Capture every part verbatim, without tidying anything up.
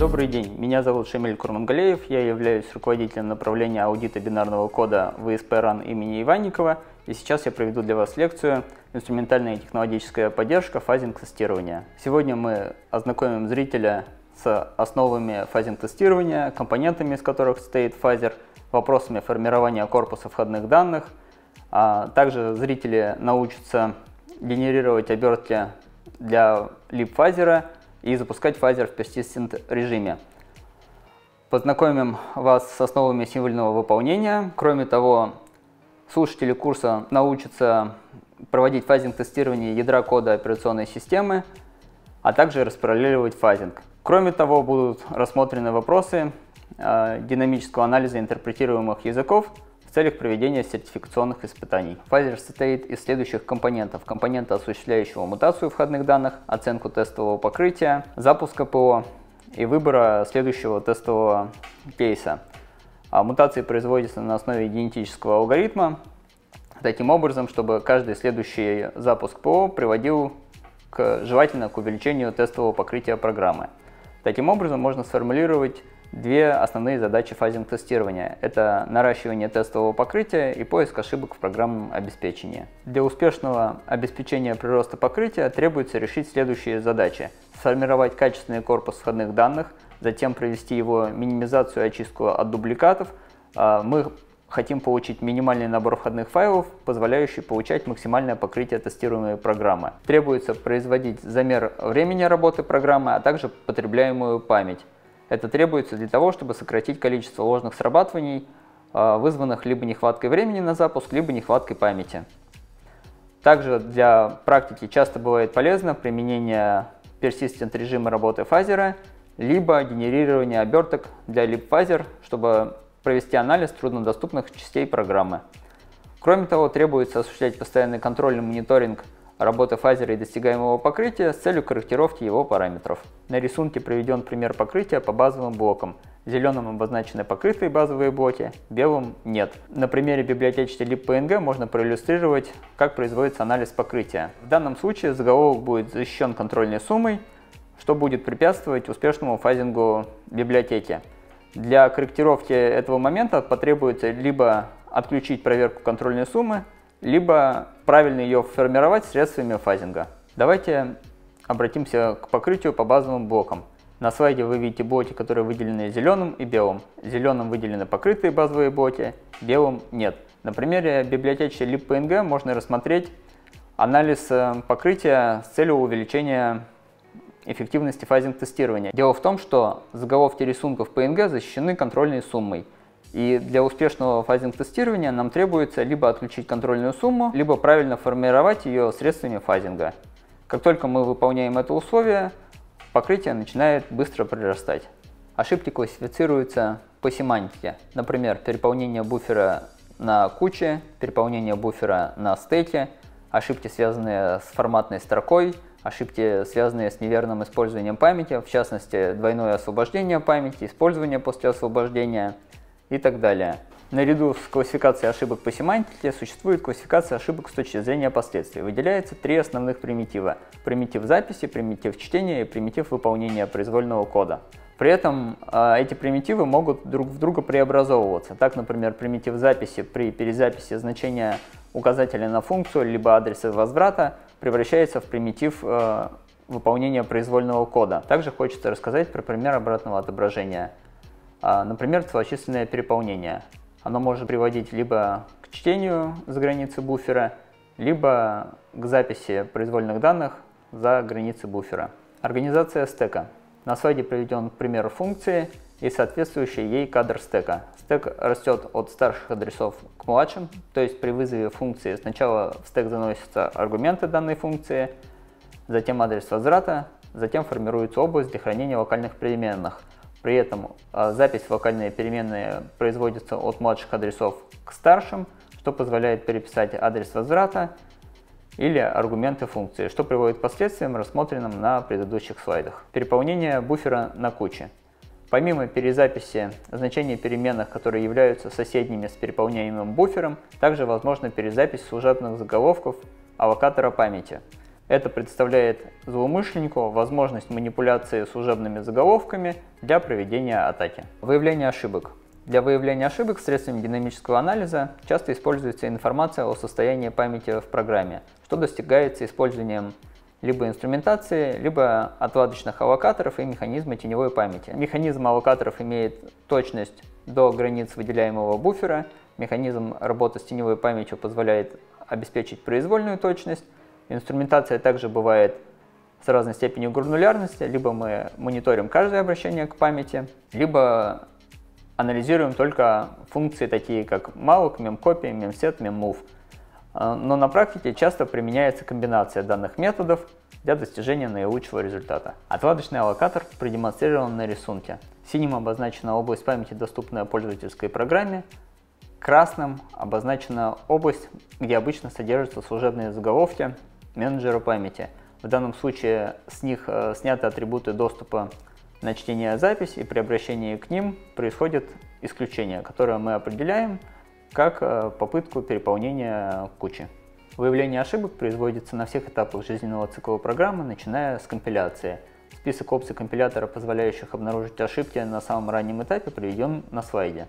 Добрый день, меня зовут Шамиль Курмангалеев, я являюсь руководителем направления аудита бинарного кода в и эс пэ ран имени Иванникова, и сейчас я проведу для вас лекцию «Инструментальная и технологическая поддержка фазинг-тестирования». Сегодня мы ознакомим зрителя с основами фазинг-тестирования, компонентами, из которых состоит фазер, вопросами формирования корпуса входных данных. А также зрители научатся генерировать обертки для либ-фазера и запускать фазер в persistent режиме. Познакомим вас с основами символьного выполнения. Кроме того, слушатели курса научатся проводить фазинг-тестирование ядра кода операционной системы, а также распараллеливать фазинг. Кроме того, будут рассмотрены вопросы э, динамического анализа интерпретируемых языков в целях проведения сертификационных испытаний. Фазер состоит из следующих компонентов. Компонента, осуществляющего мутацию входных данных, оценку тестового покрытия, запуска ПО и выбора следующего тестового кейса. А мутации производятся на основе генетического алгоритма, таким образом, чтобы каждый следующий запуск ПО приводил к, желательно к увеличению тестового покрытия программы. Таким образом, можно сформулировать две основные задачи фазинг-тестирования. Это наращивание тестового покрытия и поиск ошибок в программном обеспечении. Для успешного обеспечения прироста покрытия требуется решить следующие задачи. Сформировать качественный корпус входных данных, затем провести его минимизацию и очистку от дубликатов. Мы хотим получить минимальный набор входных файлов, позволяющий получать максимальное покрытие тестируемой программы. Требуется производить замер времени работы программы, а также потребляемую память. Это требуется для того, чтобы сократить количество ложных срабатываний, вызванных либо нехваткой времени на запуск, либо нехваткой памяти. Также для практики часто бывает полезно применение persistent режима работы фазера, либо генерирование оберток для libfuzzer, чтобы провести анализ труднодоступных частей программы. Кроме того, требуется осуществлять постоянный контроль и мониторинг работы фазера и достигаемого покрытия с целью корректировки его параметров. На рисунке приведен пример покрытия по базовым блокам. Зеленым обозначены покрытые базовые блоки, белым нет. На примере библиотечки libpng можно проиллюстрировать, как производится анализ покрытия. В данном случае заголовок будет защищен контрольной суммой, что будет препятствовать успешному фазингу библиотеки. Для корректировки этого момента потребуется либо отключить проверку контрольной суммы, либо правильно ее формировать средствами фазинга. Давайте обратимся к покрытию по базовым блокам. На слайде вы видите блоки, которые выделены зеленым и белым. Зеленым выделены покрытые базовые блоки, белым нет. На примере библиотечки libpng можно рассмотреть анализ покрытия с целью увеличения эффективности фазинг-тестирования. Дело в том, что заголовки рисунков пи эн джи защищены контрольной суммой. И для успешного фазинг-тестирования нам требуется либо отключить контрольную сумму, либо правильно формировать ее средствами фазинга. Как только мы выполняем это условие, покрытие начинает быстро прирастать. Ошибки классифицируются по семантике. Например, переполнение буфера на куче, переполнение буфера на стеке, ошибки, связанные с форматной строкой, ошибки, связанные с неверным использованием памяти, в частности, двойное освобождение памяти, использование после освобождения и так далее. Наряду с классификацией ошибок по семантике существует классификация ошибок с точки зрения последствий. Выделяется три основных примитива: примитив записи, примитив чтения и примитив выполнения произвольного кода. При этом э, эти примитивы могут друг в друга преобразовываться. Так, например, примитив записи при перезаписи значения указателя на функцию либо адреса возврата превращается в примитив э, выполнения произвольного кода. Также хочется рассказать про пример обратного отображения. Э, например, целочисленное переполнение. Оно может приводить либо к чтению за границы буфера, либо к записи произвольных данных за границы буфера. Организация стека. На слайде приведен пример функции и соответствующий ей кадр стека. Стек растет от старших адресов к младшим, то есть при вызове функции сначала в стек заносятся аргументы данной функции, затем адрес возврата, затем формируется область для хранения локальных переменных. При этом запись в локальные переменные производится от младших адресов к старшим, что позволяет переписать адрес возврата или аргументы функции, что приводит к последствиям, рассмотренным на предыдущих слайдах. Переполнение буфера на куче. Помимо перезаписи значений переменных, которые являются соседними с переполняемым буфером, также возможна перезапись служебных заголовков аллокатора памяти. Это представляет злоумышленнику возможность манипуляции служебными заголовками для проведения атаки. Выявление ошибок. Для выявления ошибок средствами динамического анализа часто используется информация о состоянии памяти в программе, что достигается использованием либо инструментации, либо отладочных аллокаторов и механизма теневой памяти. Механизм аллокаторов имеет точность до границ выделяемого буфера. Механизм работы с теневой памятью позволяет обеспечить произвольную точность. Инструментация также бывает с разной степенью гранулярности. Либо мы мониторим каждое обращение к памяти, либо анализируем только функции такие как malloc, memcopy, memset, memmove. Но на практике часто применяется комбинация данных методов для достижения наилучшего результата. Отладочный аллокатор продемонстрирован на рисунке. Синим обозначена область памяти, доступная пользовательской программе. Красным обозначена область, где обычно содержатся служебные заголовки менеджера памяти. В данном случае с них э, сняты атрибуты доступа на чтение запись, и при обращении к ним происходит исключение, которое мы определяем как э, попытку переполнения кучи. Выявление ошибок производится на всех этапах жизненного цикла программы, начиная с компиляции. Список опций компилятора, позволяющих обнаружить ошибки на самом раннем этапе, приведен на слайде.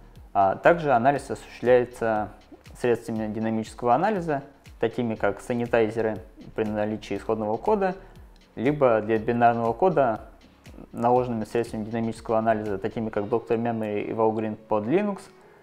А также анализ осуществляется средствами динамического анализа, такими как санитайзеры при наличии исходного кода, либо для бинарного кода наложенными средствами динамического анализа, такими как доктор Memory и Valgrind под Linux,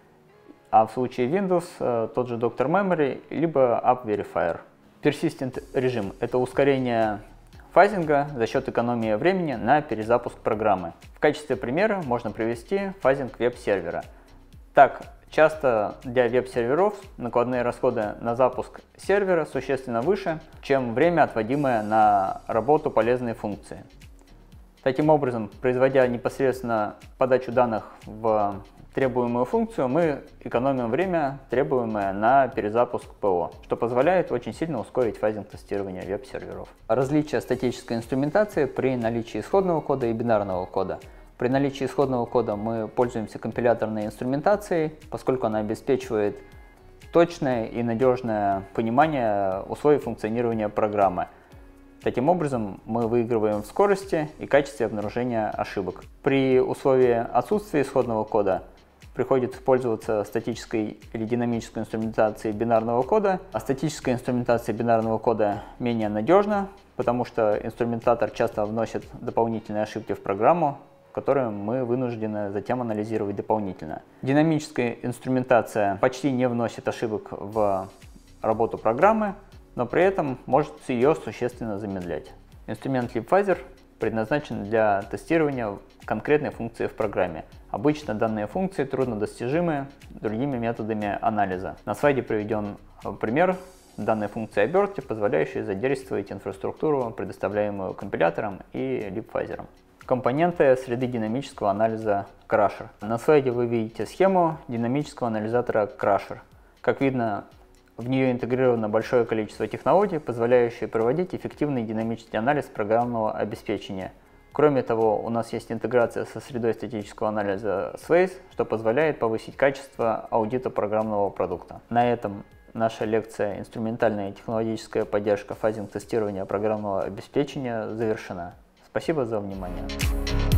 а в случае Windows тот же доктор Memory, либо AppVerifier. Persistent режим – это ускорение фазинга за счет экономии времени на перезапуск программы. В качестве примера можно привести фазинг веб-сервера. Так, часто для веб-серверов накладные расходы на запуск сервера существенно выше, чем время, отводимое на работу полезной функции. Таким образом, производя непосредственно подачу данных в требуемую функцию, мы экономим время, требуемое на перезапуск ПО, что позволяет очень сильно ускорить фазинг тестирования веб-серверов. Различие статической инструментации при наличии исходного кода и бинарного кода. При наличии исходного кода мы пользуемся компиляторной инструментацией, поскольку она обеспечивает точное и надежное понимание условий функционирования программы. Таким образом, мы выигрываем в скорости и качестве обнаружения ошибок. При условии отсутствия исходного кода приходится пользоваться статической или динамической инструментацией бинарного кода, а статическая инструментация бинарного кода менее надежна, потому что инструментатор часто вносит дополнительные ошибки в программу, которые мы вынуждены затем анализировать дополнительно. Динамическая инструментация почти не вносит ошибок в работу программы, но при этом может ее существенно замедлять. Инструмент LibPhaser предназначен для тестирования конкретной функции в программе. Обычно данные функции труднодостижимы другими методами анализа. На слайде приведен пример данной функции обертки, позволяющей задействовать инфраструктуру, предоставляемую компилятором и LibPhaser. Компоненты среды динамического анализа Crusher. На слайде вы видите схему динамического анализатора Crusher. Как видно, в нее интегрировано большое количество технологий, позволяющих проводить эффективный динамический анализ программного обеспечения. Кроме того, у нас есть интеграция со средой статического анализа Swace, что позволяет повысить качество аудита программного продукта. На этом наша лекция «Инструментальная и технологическая поддержка фазинг-тестирования программного обеспечения» завершена. Спасибо за внимание.